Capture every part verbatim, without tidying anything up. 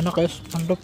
enak guys, mantap.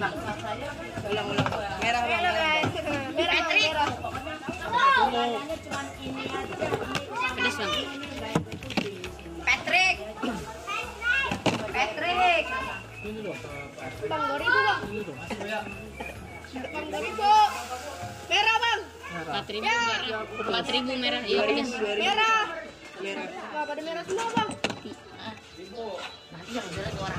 bang. Ulang-ulang. Merah bang. Merah merah. Pedes bang. Patrick. Patrick. Bang, dua ribu bang. Bang, dua ribu. Merah bang. Empat ribu merah. Empat ribu merah. Iya pedes. Merah. Merah. Wah, pada merah semua bang. Nanti yang jelas orang.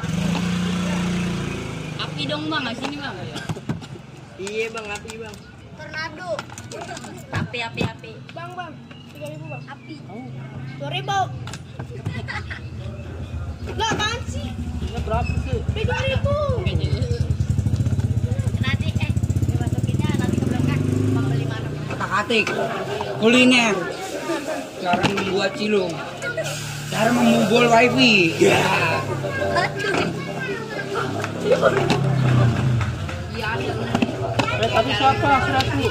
Api dong bang, sini bang. Iya bang, api bang. Tornado. Api, api, api. Bang bang, tiga ribu bang. Api. Dua ribu. Lah apaan sih? Ini berapa sih? Dua ribu. Nanti eh dimasukinnya nanti ke belakang. Bang beli mana? Otak-atik. Kuliner. Cara membuat cilung. Cara memubul wifi. Ya. Eh, tadi siapa? Seratus.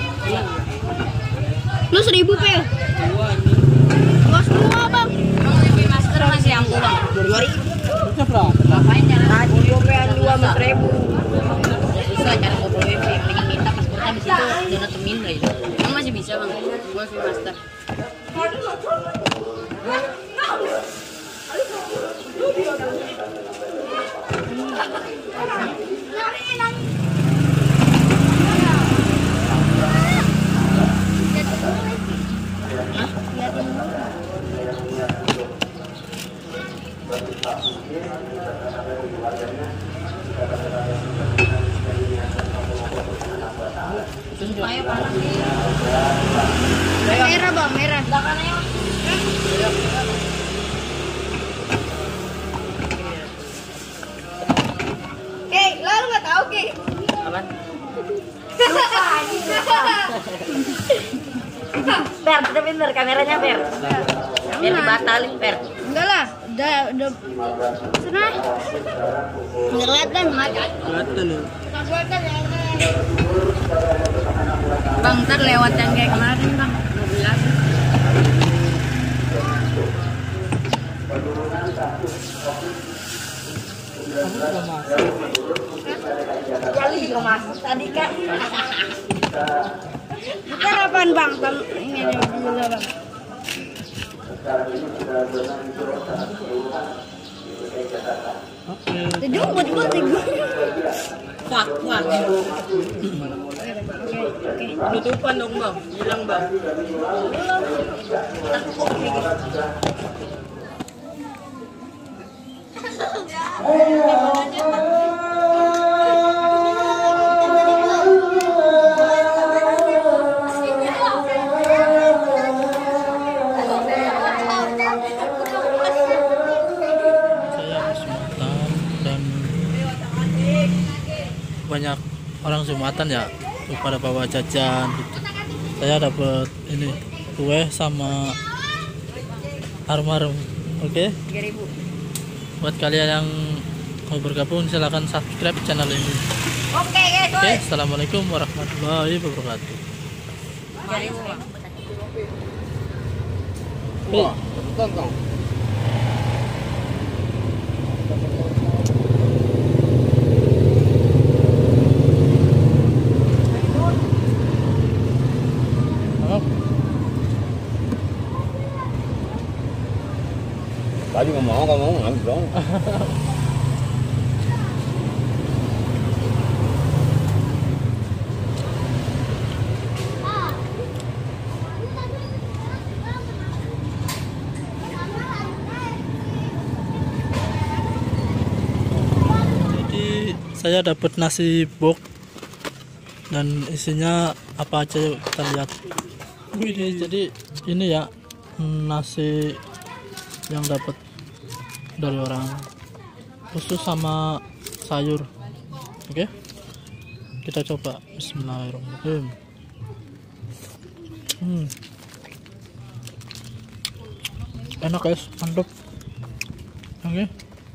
Lu seribu pel. Dua nih. Gua semua bang. Bang lebih master masih yang bang. Dua ribu. Itu berapa? Ngapain jalan? Tadi gopean dua empat ribu. Susah cara ngobrol W P. Pengen minta paspornya di situ zona terminal itu. Emang masih bisa bang? Gua free master. Ayo panas nih. Merah bang, merah. Belakang ayo. Oke, lalu nggak tahu ke? Apaan? Lupa. Per, udah bener kameranya Per. Biar dibatalin Per. Enggak lah, udah udah. Sana. Kelihatan, Kelihatan ya. kelihatan ya. Bang, ntar lewat yang kayak kemarin bang. Mobilan. Kali juga masuk tadi kak. Bukan apaan bang? Bang ini aja dulu lah bang. Oke. Tujuh buat gue tiga. Kuat, kuat. Tutupan dong bang. Hilang bang. Banyak orang Jumatan ya pada bawa jajan gitu. Saya dapat ini kue sama armarum. Oke. tiga ribu. Buat kalian yang mau bergabung silahkan subscribe channel ini. Oke guys. Oke, assalamualaikum warahmatullahi wabarakatuh. tiga ribu bang. Wah, tonton. Tadi nggak mau, kalau mau ngambil dong. Jadi saya dapat nasi box dan isinya apa aja yuk kita lihat. Ini jadi ini ya nasi yang dapat dari orang khusus sama sayur. Oke, kita coba. Bismillahirrahmanirrahim. hmm. Enak guys, mantap. Oke.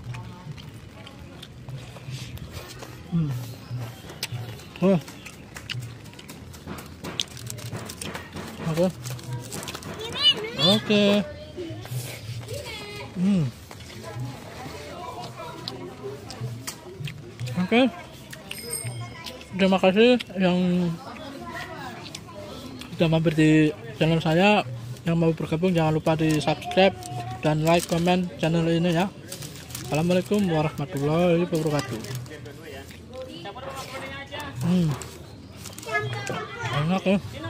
hmm. Oh. Oke. Oke. Hmm. Oke. terima kasih yang sudah mampir di channel saya. Yang mau bergabung jangan lupa di subscribe dan like, komen channel ini ya. Assalamualaikum warahmatullahi wabarakatuh. Hmm. Enak ya.